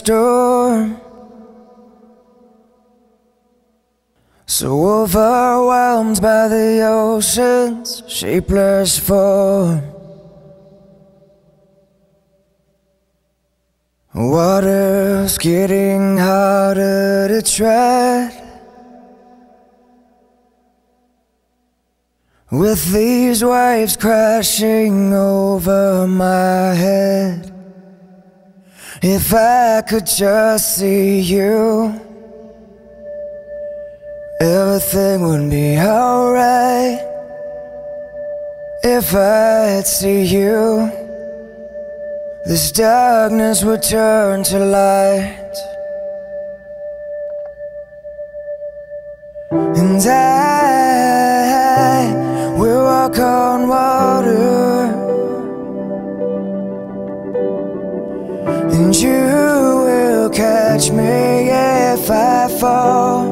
storm. So overwhelmed by the ocean's shapeless form, water's getting harder to tread. With these waves crashing over my head, if I could just see you, everything would be alright. If I'd see you, this darkness would turn to light. And I will walk on water, and you will catch me if I fall.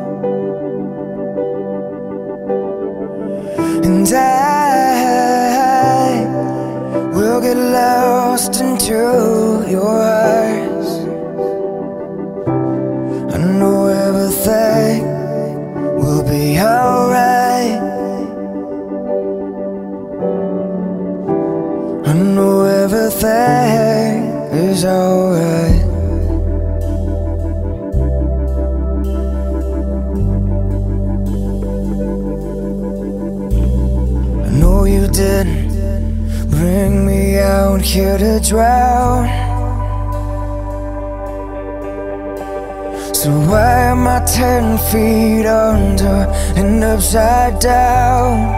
And I will get lost into your eyes. I know everything will be alright. I know everything is alright. I know you didn't bring me out here to drown, so why am I 10 feet under and upside down?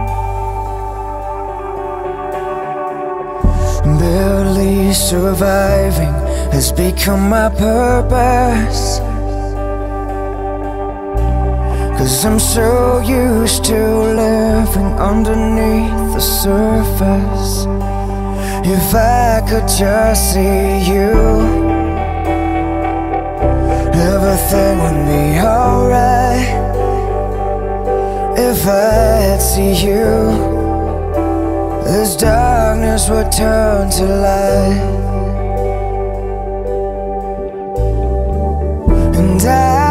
Barely surviving has become my purpose, 'cause I'm so used to living underneath the surface. If I could just see you, everything would be alright. If I'd see you, this darkness would turn to light. And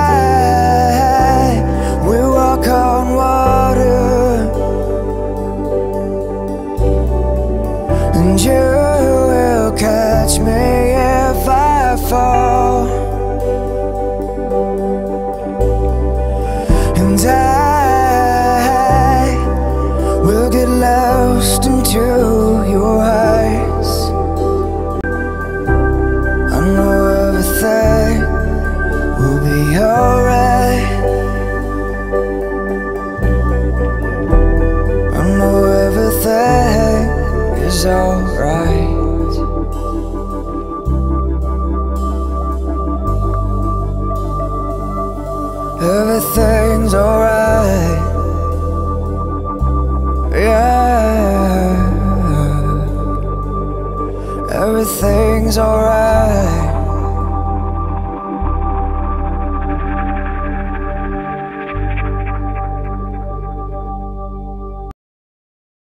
I will walk on water, and you will catch me if I fall. And I will get lost into your eyes. I know everything will be alright. I know everything is alright. Everything's alright. Yeah, everything's alright.